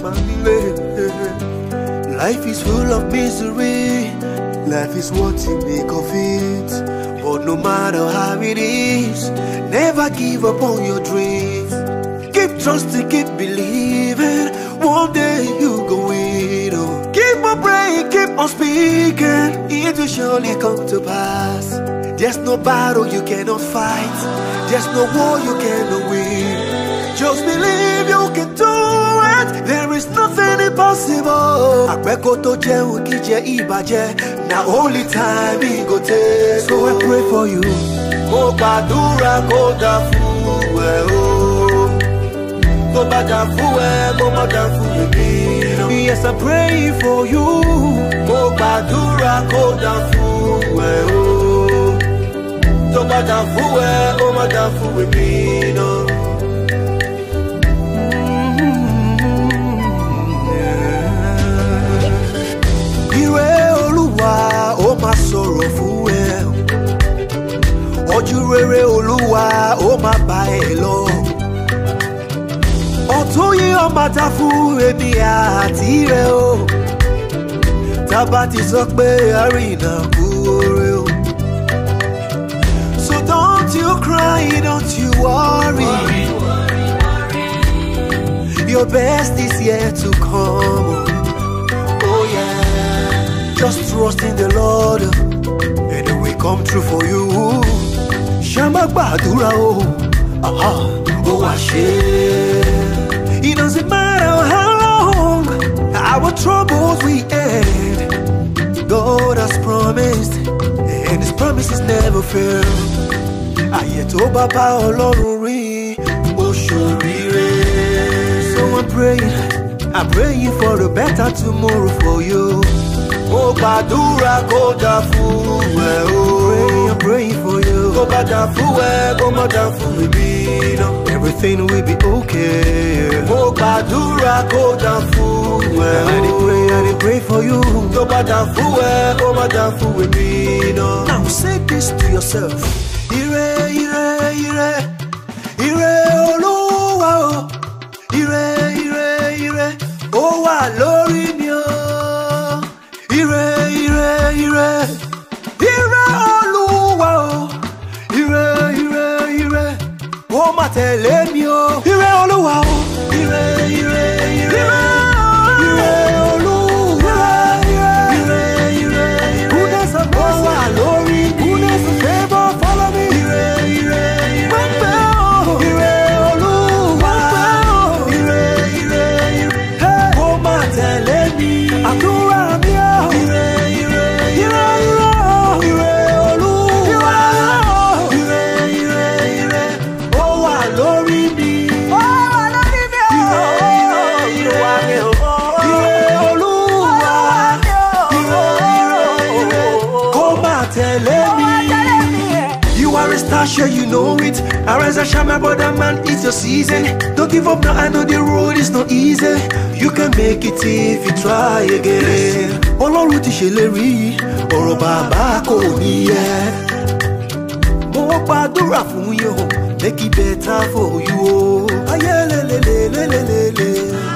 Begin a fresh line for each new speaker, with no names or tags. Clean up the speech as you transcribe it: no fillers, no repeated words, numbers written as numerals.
Life is full of misery. Life is what you make of it. But no matter how it is, never give up on your dreams. Keep trusting, keep believing. One day you go win. Oh. Keep on praying, keep on speaking. It will surely come to pass. There's no battle you cannot fight. There's no war you cannot win. Just believe you can do it. There is nothing impossible. Àpẹ́kọ̀ tó jẹun kì í jẹ ìbàjẹ́. Na only time it go take. So I pray for you. Mo gbàdúrà kó dà fún ẹ o. Tó bá dà fún ẹ, kó má dà fún mi. Yes, I'm praying for you. Mo gbàdúrà kó dà fún ẹ o. Tó bá dà fún ẹ, kó má dà fún mi. Ó máa sọ̀rọ̀ fún ẹ. Ojú rere Olúwa ó máa bá ẹ lọ. Ọ̀tún yìí ó máa dá fún èmi àti rẹ o. Tábà ti sọ pé àrìnà kú oore o. So don't you cry, don't you worry. Your best is yet to come. Oh yeah. Just trust in the Lord, and it will come true for you. Shama gbàdúrà o, ó wá ṣe. It doesn't matter how long our troubles we end. God has promised, and His promises never fail. Ayé tó bá bá Ọlọ́run rí, ó ṣoríire. So I'm praying for a better tomorrow for you. Mo gbàdúrà kó dà fún ẹ o. I'm praying for you. Kó bá dà fún ẹ, kó má dà fún mi náà. Everything will be okay. Mo gbàdúrà kó dà fún ẹ o. I dey pray for you. Tó bá dà fún ẹ, kó má dà fún mi náà. Now say this to yourself. Ire, ire, ire, ire Olúwa o. Ire, ire, ire, ó wà lórí mi o. Ire, ire, ire, ire Olúwa o. Ire, ire, ire, ó máa tẹ̀lé mi o. Ire Olúwa o. Ire, ire, ire, ire Olúwa. Ire, ire, ire, goodness and mercy ó wà lórí mi. Goodness and favor follow me. Ire, ire, ire, pẹ́pẹ́ o. Ire Olúwa. Ire, ire, ire, ó máa tẹ̀lé mi. Àdúrà mi o. Sure you know it. Arise and shine, my brother man, it's your season. Don't give up now, I know the road is not easy. You can make it if you try again. Ọlọ́run ti ṣèlérí, ọ̀rọ̀ bàbá kò ní yẹ. Mo gbàdúrà fún yín o, make it better for you o. Ayé lélelélélélélé.